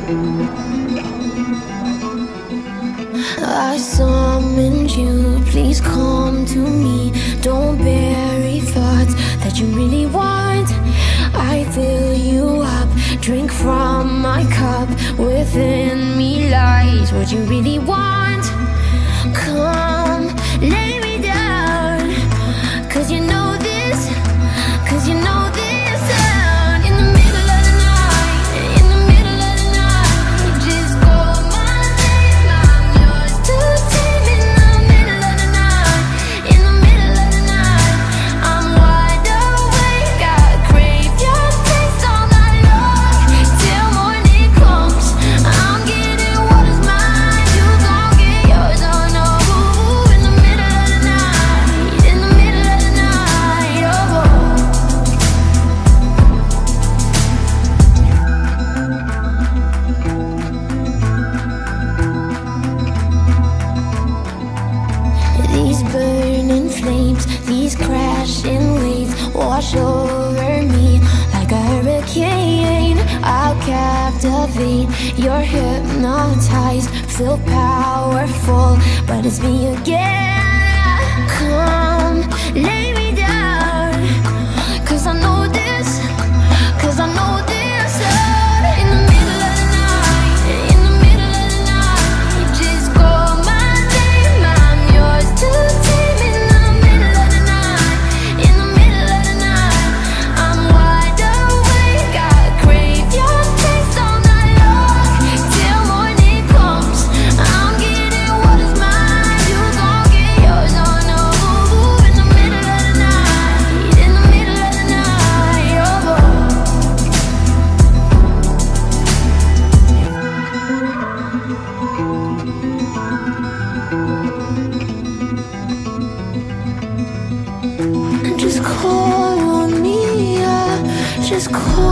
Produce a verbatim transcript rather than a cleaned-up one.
I summoned you, please come to me. Don't bury thoughts that you really want. I fill you up, drink from my cup. Within me lies what you really want. Come, lay me down, cause you know this, cause you know this sound. In the middle of the night, in the middle of the night, just call my name, I'm yours to tame. In the middle of the night, in the middle of the night, I'm wide awake, I crave your taste all night long. Till morning comes, I'm getting what is mine, you gon' get yours, oh no. In the middle of the night, in the middle of the night, oh. These burning flames, these crashing waves wash over me like a hurricane. I'll captivate, you're hypnotized, feel powerful, but it's me again. Come, lay me down, cause I know this, cause I know this sound. In the middle of the night, in the middle of the night, just call my name, I'm yours to tame. In the middle of the night, in the middle of the night, I'm wide awake, I crave your taste all night long. Till morning comes, I'm getting what is mine, you gon' get yours, oh no. In the middle of the night, in the middle of the night, oh. Just call on me, yeah. Just call